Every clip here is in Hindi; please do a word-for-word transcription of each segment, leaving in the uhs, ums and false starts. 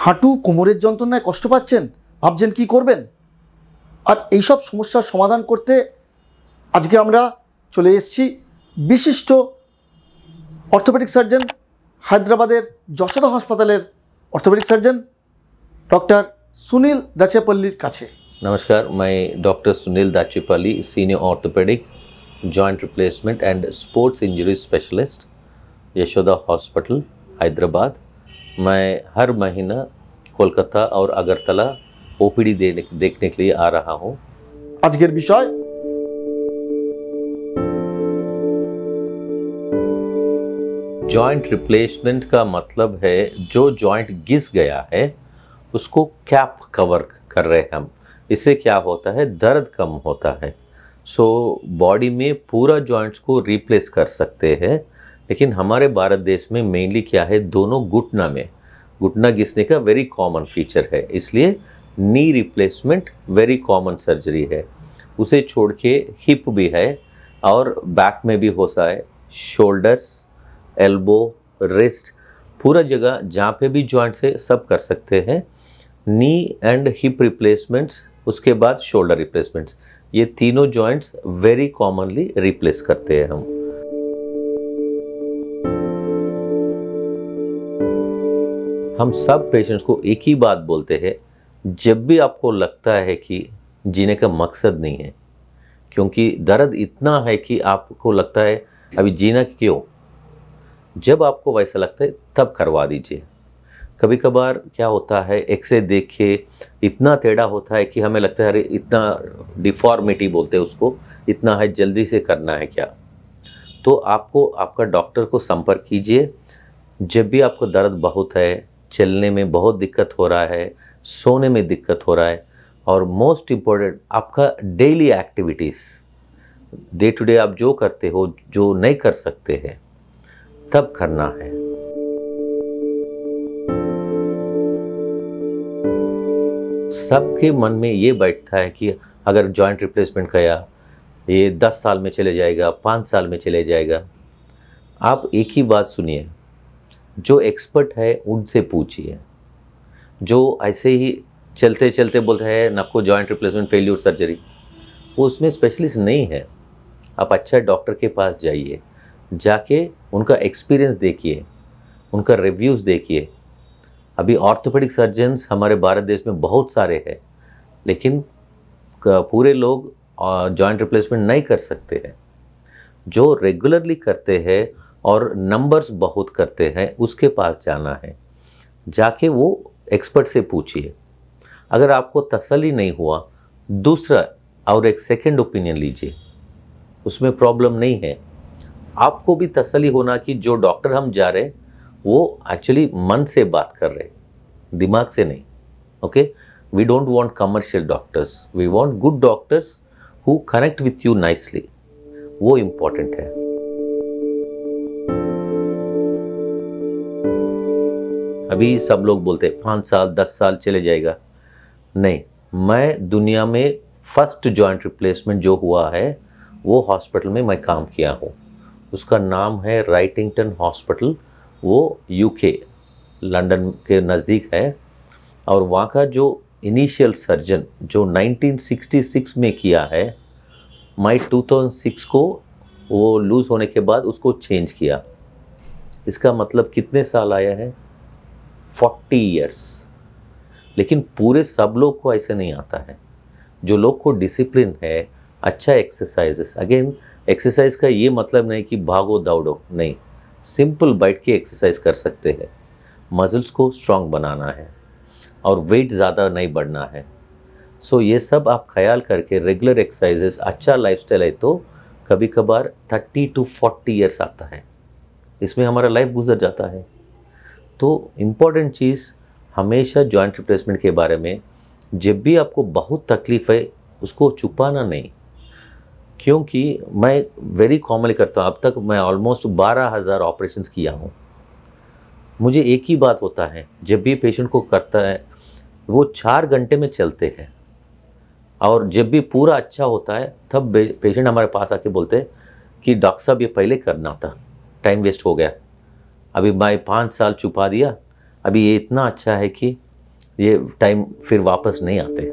হাঁটু কোমরের যন্ত্রণায় কষ্ট পাচ্ছেন, ভাবছেন কি করবেন, আর এই সব সমস্যার সমাধান করতে আজকে আমরা চলে এসেছি বিশিষ্ট অর্থোপেডিক সার্জন, হায়দ্রাবাদের যশোদা হাসপাতালের অর্থোপেডিক সার্জন डॉक्टर सुनील दाचेपल्लीर काछे। नमस्कार, मैं doctor Sunil Dachepalli, senior orthopaedic, joint replacement and sports injury specialist, Yashoda hospital, Hyderabad. मैं हर महीना कोलकाता और अगरतला ओपीडी देने देखने के लिए आ रहा हूँ। आजकेर विषय जॉइंट रिप्लेसमेंट का मतलब है जो जॉइंट घिस गया है उसको कैप कवर कर रहे हैं हम। इससे क्या होता है, दर्द कम होता है। सो बॉडी में पूरा जॉइंट्स को रिप्लेस कर सकते हैं, लेकिन हमारे भारत देश में मेनली क्या है, दोनों घुटना में घुटना घिसने का वेरी कॉमन फीचर है, इसलिए knee replacement very common surgery है। उसे छोड़ के हिप भी है और बैक में भी हो सकता है, शोल्डर्स, एल्बो, रिस्ट, पूरा जगह जहाँ पे भी जॉइंट्स है सब कर सकते हैं। नी एंड हिप रिप्लेसमेंट्स, उसके बाद शोल्डर रिप्लेसमेंट्स, ये तीनों जॉइंट्स वेरी कॉमनली रिप्लेस करते हैं हम। हम सब पेशेंट्स को एक ही बात बोलते हैं, जब भी आपको लगता है कि जीने का मकसद नहीं है, क्योंकि दर्द इतना है कि आपको लगता है अभी जीना क्यों, जब आपको वैसा लगता है तब करवा दीजिए। कभी कभार क्या होता है, एक्सरे देख के इतना टेढ़ा होता है कि हमें लगता है अरे इतना डिफॉर्मिटी बोलते हैं उसको, इतना है, जल्दी से करना है क्या। तो आपको आपका डॉक्टर को संपर्क कीजिए। जब भी आपको दर्द बहुत है, चलने में बहुत दिक्कत हो रहा है, सोने में दिक्कत हो रहा है, और मोस्ट इम्पोर्टेंट आपका daily activities, day to day आप जो करते हो, जो नहीं कर सकते हैं, तब करना है। सबके मन में ये बैठता है कि अगर जॉइंट रिप्लेसमेंट किया ये दस साल में चले जाएगा, पाँच साल में चले जाएगा। आप एक ही बात सुनिए, जो एक्सपर्ट है उनसे पूछिए। जो ऐसे ही चलते चलते बोलते हैं नको जॉइंट रिप्लेसमेंट फेल्यूर सर्जरी, वो उसमें स्पेशलिस्ट नहीं है। आप अच्छा डॉक्टर के पास जाइए, जाके उनका एक्सपीरियंस देखिए, उनका रिव्यूज़ देखिए। अभी ऑर्थोपेडिक सर्जन्स हमारे भारत देश में बहुत सारे हैं, लेकिन पूरे लोग जॉइंट रिप्लेसमेंट नहीं कर सकते हैं। जो रेगुलरली करते हैं और नंबर्स बहुत करते हैं, उसके पास जाना है। जाके वो एक्सपर्ट से पूछिए। अगर आपको तसल्ली नहीं हुआ, दूसरा और एक सेकंड ओपिनियन लीजिए, उसमें प्रॉब्लम नहीं है। आपको भी तसल्ली होना कि जो डॉक्टर हम जा रहे हैं वो एक्चुअली मन से बात कर रहे, दिमाग से नहीं। Okay, we don't want commercial doctors, we want good doctors who connect with you nicely, वो इम्पोर्टेंट है। अभी सब लोग बोलते हैं पाँच साल दस साल चले जाएगा। नहीं, मैं दुनिया में फर्स्ट जॉइंट रिप्लेसमेंट जो हुआ है वो हॉस्पिटल में मैं काम किया हूँ। उसका नाम है राइटिंगटन हॉस्पिटल, वो यूके लंदन के नज़दीक है। और वहाँ का जो इनिशियल सर्जन जो नाइनटीन सिक्सटी सिक्स में किया है, मई टू थाउज़ेंड सिक्स को वो लूज़ होने के बाद उसको चेंज किया। इसका मतलब कितने साल आया है, फोर्टी इयर्स। लेकिन पूरे सब लोग को ऐसे नहीं आता है। जो लोग को डिसिप्लिन है, अच्छा एक्सरसाइजेस, अगेन एक्सरसाइज का ये मतलब नहीं कि भागो दौड़ो, नहीं, सिंपल बैठ के एक्सरसाइज कर सकते हैं। मसल्स को स्ट्रॉन्ग बनाना है और वेट ज़्यादा नहीं बढ़ना है। सो ये सब आप ख्याल करके रेगुलर एक्सरसाइजेस, अच्छा लाइफस्टाइल है, तो कभी कभार थर्टी टू फोर्टी इयर्स आता है, इसमें हमारा लाइफ गुजर जाता है। तो इम्पॉर्टेंट चीज़ हमेशा जॉइंट रिप्लेसमेंट के बारे में, जब भी आपको बहुत तकलीफ़ है उसको छुपाना नहीं। क्योंकि मैं वेरी कॉमनली करता हूँ, अब तक मैं ऑलमोस्ट बारह हज़ार ऑपरेशंस किया हूँ। मुझे एक ही बात होता है, जब भी पेशेंट को करता है वो चार घंटे में चलते हैं, और जब भी पूरा अच्छा होता है तब पेशेंट हमारे पास आके बोलते हैं कि डॉक्टर साहब ये पहले करना था, टाइम वेस्ट हो गया, अभी मैं पाँच साल छुपा दिया, अभी ये इतना अच्छा है कि ये टाइम फिर वापस नहीं आते।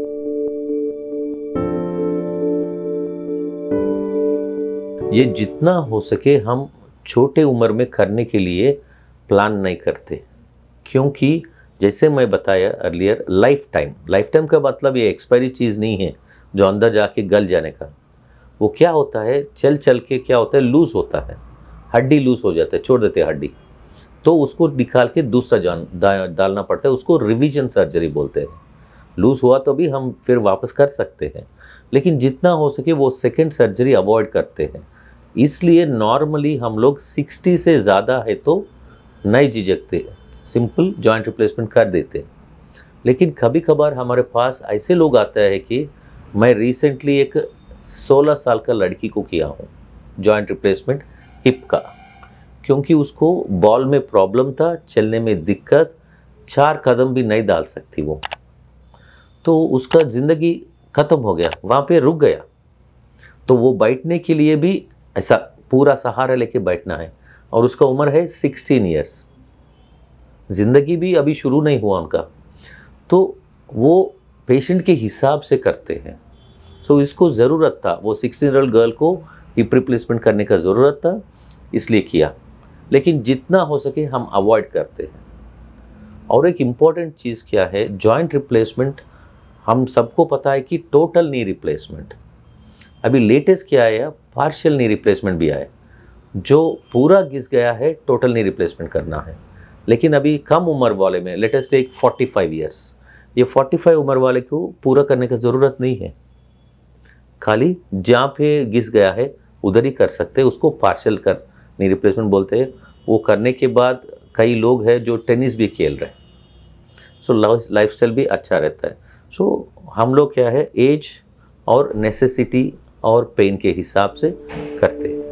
ये जितना हो सके हम छोटे उम्र में करने के लिए प्लान नहीं करते, क्योंकि जैसे मैं बताया earlier, lifetime lifetime का मतलब ये एक्सपायरी चीज़ नहीं है जो अंदर जाके गल जाने का। वो क्या होता है, चल चल के क्या होता है, लूज़ होता है, हड्डी लूज़ हो जाता है, छोड़ देते हैं हड्डी, तो उसको निकाल के दूसरा जान दा, डालना पड़ता है। उसको रिवीजन सर्जरी बोलते हैं। लूज़ हुआ तो भी हम फिर वापस कर सकते हैं, लेकिन जितना हो सके वो सेकेंड सर्जरी अवॉइड करते हैं। इसलिए नॉर्मली हम लोग साठ से ज़्यादा है तो नहीं झिझकते, सिंपल जॉइंट रिप्लेसमेंट कर देते। लेकिन कभी कभार हमारे पास ऐसे लोग आते हैं कि मैं रिसेंटली एक सोलह साल का लड़की को किया हूँ जॉइंट रिप्लेसमेंट हिप का, क्योंकि उसको बॉल में प्रॉब्लम था, चलने में दिक्कत, चार कदम भी नहीं डाल सकती वो, तो उसका ज़िंदगी ख़त्म हो गया, वहाँ पे रुक गया। तो वो बैठने के लिए भी ऐसा पूरा सहारा लेके बैठना है, और उसका उम्र है सिक्सटीन इयर्स, ज़िंदगी भी अभी शुरू नहीं हुआ उनका, तो वो पेशेंट के हिसाब से करते हैं। सो so, इसको ज़रूरत था, वो सिक्सटीन ईयर ओल्ड गर्ल को हिप रिप्लेसमेंट करने का ज़रूरत था, इसलिए किया। लेकिन जितना हो सके हम अवॉइड करते हैं। और एक इम्पॉर्टेंट चीज़ क्या है, जॉइंट रिप्लेसमेंट हम सबको पता है कि टोटल नी रिप्लेसमेंट, अभी लेटेस्ट क्या आया, पार्शियल नी रिप्लेसमेंट भी आया, जो पूरा घिस गया है टोटल नी रिप्लेसमेंट करना है। लेकिन अभी कम उम्र वाले में, लेटेस्ट एक पैंतालीस इयर्स, ये पैंतालीस उम्र वाले को पूरा करने का ज़रूरत नहीं है, खाली जहाँ पे घिस गया है उधर ही कर सकते हैं, उसको पार्शियल कर नी रिप्लेसमेंट बोलते हैं। वो करने के बाद कई लोग हैं जो टेनिस भी खेल रहे हैं, सो लाइफ स्टाइल भी अच्छा रहता है। सो so, हम लोग क्या है, एज और नेसेसिटी और पेन के हिसाब से करते हैं।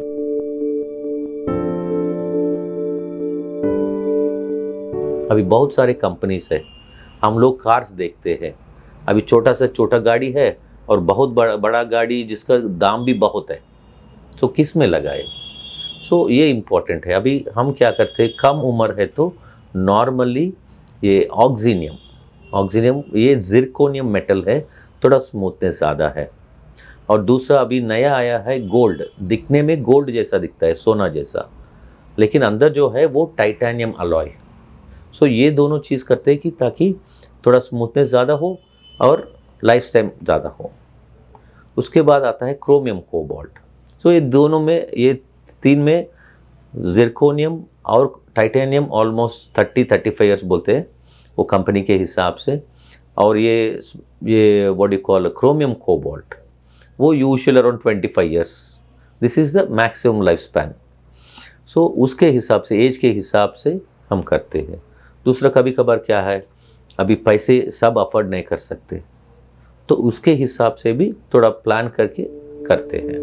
अभी बहुत सारे कंपनीज है, हम लोग कार्स देखते हैं, अभी छोटा से छोटा गाड़ी है और बहुत बड़ा बड़ा गाड़ी जिसका दाम भी बहुत है, तो किस में लगाए। सो so, ये इम्पोर्टेंट है। अभी हम क्या करते हैं, कम उम्र है तो नॉर्मली ये ऑक्सीनियम ऑक्सीनियम ये जिरकोनियम मेटल है, थोड़ा स्मूथनेस ज़्यादा है। और दूसरा अभी नया आया है गोल्ड, दिखने में गोल्ड जैसा दिखता है, सोना जैसा, लेकिन अंदर जो है वो टाइटेनियम अलॉय। सो ये दोनों चीज़ करते हैं कि ताकि थोड़ा स्मूथनेस ज़्यादा हो और लाइफ टाइम ज़्यादा हो। उसके बाद आता है क्रोमियम कोबाल्ट। सो ये दोनों में, ये तीन में जिरकोनियम और titanium almost thirty thirty five years बोलते हैं वो कंपनी के हिसाब से, और ये ये what you call chromium cobalt वो usual around twenty five years, this is the maximum lifespan. So उसके हिसाब से, एज के हिसाब से हम करते हैं। दूसरा कभी कभार क्या है, अभी पैसे सब अफोर्ड नहीं कर सकते, तो उसके हिसाब से भी थोड़ा प्लान करके करते हैं।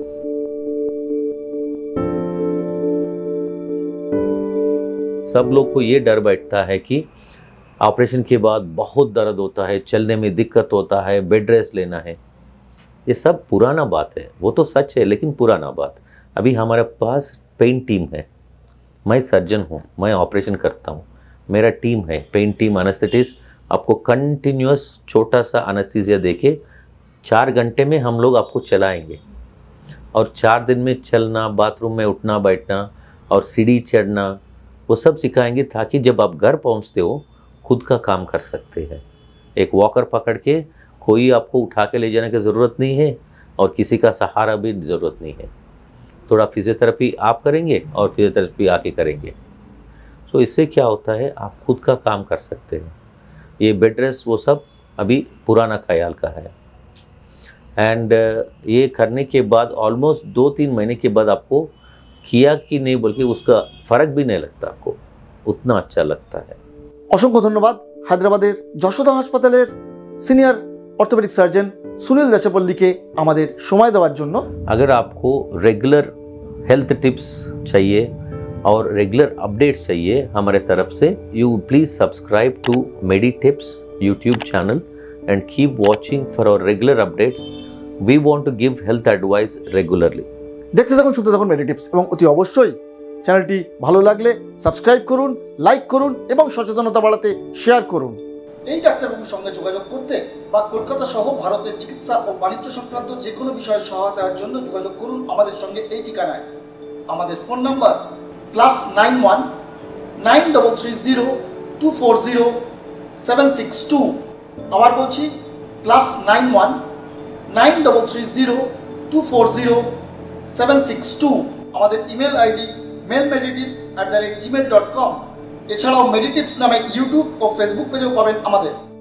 सब लोग को ये डर बैठता है कि ऑपरेशन के बाद बहुत दर्द होता है, चलने में दिक्कत होता है, बेड रेस्ट लेना है। ये सब पुराना बात है, वो तो सच है लेकिन पुराना बात। अभी हमारे पास पेन टीम है, मैं सर्जन हूँ, मैं ऑपरेशन करता हूँ, मेरा टीम है पेन टीम एनेस्थेटिस्ट, आपको कंटिन्यूस छोटा सा एनेस्थीसिया देके चार घंटे में हम लोग आपको चलाएंगे, और चार दिन में चलना, बाथरूम में उठना बैठना और सीढ़ी चढ़ना वो सब सिखाएंगे, ताकि जब आप घर पहुंचते हो खुद का काम कर सकते हैं। एक वॉकर पकड़ के कोई आपको उठा के ले जाने की ज़रूरत नहीं है, और किसी का सहारा भी ज़रूरत नहीं है। थोड़ा फिजियोथेरेपी आप करेंगे और फिजियोथेरेपी आके करेंगे, सो इससे क्या होता है, आप खुद का काम कर सकते हैं। ये बेड रेस्ट वो सब अभी पुराना ख्याल का है। एंड ये करने के बाद ऑलमोस्ट दो तीन महीने के बाद आपको किया कि नहीं बोल के उसका फ़र्क भी नहीं लगता, आपको उतना अच्छा लगता है। অসংখ্য ধন্যবাদ হায়দ্রাবাদের যশোদা হাসপাতালের সিনিয়র অর্থোপেডিক সার্জন সুনীল দেশাপল্লীকে আমাদের সময় দেওয়ার জন্য। अगर आपको रेगुलर हेल्थ टिप्स चाहिए और रेगुलर अपडेट्स चाहिए हमारे तरफ से, you please subscribe to Medi Tips YouTube channel and keep watching for our regular updates. We want to give health advice regularly. দেখতে থাকুন, শুনতে থাকুন মেডি টিপস, এবং অতি অবশ্যই চ্যানেলটি ভালো লাগলে সাবস্ক্রাইব করুন, লাইক করুন এবং সচেতনতা বাড়াতে শেয়ার করুন। এই ডাক্তারবাবুর সঙ্গে যোগাযোগ করতে বা কলকাতা সহ ভারতের চিকিৎসা ও বাণিজ্য সংক্রান্ত যে কোনো বিষয়ে সহায়তার জন্য যোগাযোগ করুন আমাদের সঙ্গে এই ঠিকানায়। আমাদের phone number plus nine one nine double three zero two four zero seven six two. আবার বলছি plus nine one nine double three zero two four zero seven six two. আমাদের email ID mail meditips at the rate Gmail dot com. এছাড়াও মেডিটিভস নামে ইউটিউব ও ফেসবুক পেজেও পাবেন আমাদের।